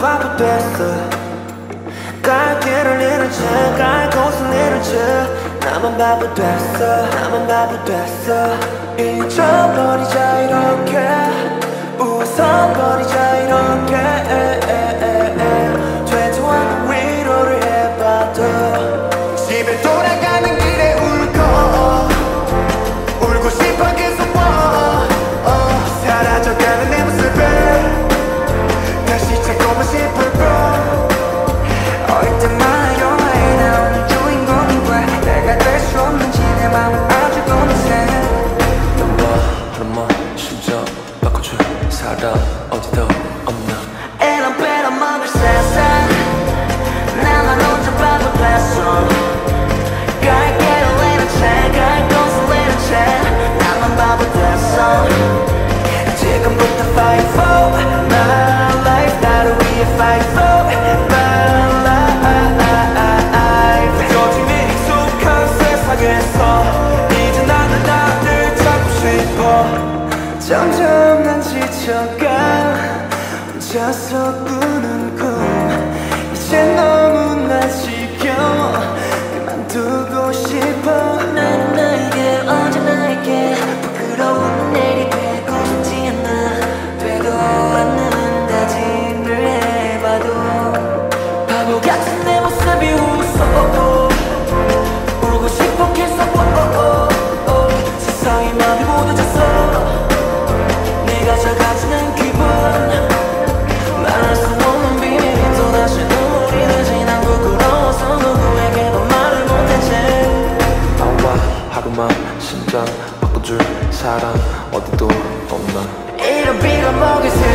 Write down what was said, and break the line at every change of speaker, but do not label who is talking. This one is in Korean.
바보 됐어. 갈 길을 잃은 채갈 곳을 잃은 채 나만 바보 됐어. 나만 바보 됐어. 잊어버리자 이렇게 웃어버리자 이렇게 되도 않는 위로를 해봐도 집에 돌아가는 길에 울고 싶어 계속 사라져가는 내 모습을 다시 찾고만 싶을 걸. 어릴 때마다 영화에 나오는 주인공이 왜 내가 될 수 없는지 내 맘은 아주 고민해.
너와 심장 바꿔줄 사람 어디도 없나.
이런 빼어먹을 세상 나만 혼자 바보 됐어. 갈 길을 잃은 채 갈 곳을 잃은 채 나만 바보 됐어. 지금부터 fight for my life. 나를 위해 fight for my life. 요즘에 익숙한 세상에서 이제 나는 나를 찾고 싶어. 점점 난 지쳐가 혼자서 꾸는 꿈 이제 너무나 지겨워. 그만두고 싶어. 난 나에게 어제 나에게 부끄러운 일이 되고 싶지 않아. 되도 않는 다짐을 해봐도 바보 같은 내 모습이 웃어. 울고 싶어 계속 세상이 맘이 무뎌졌어. 내가 작아지는 기분 말할 수 없는 비밀이 또다시 눈물이 나지. 난 부끄러워서 누구에게도 말을 못했지.
나와 하루만 심장 바꿔줄 사람 어디도 없나.
이런 빌어먹을 세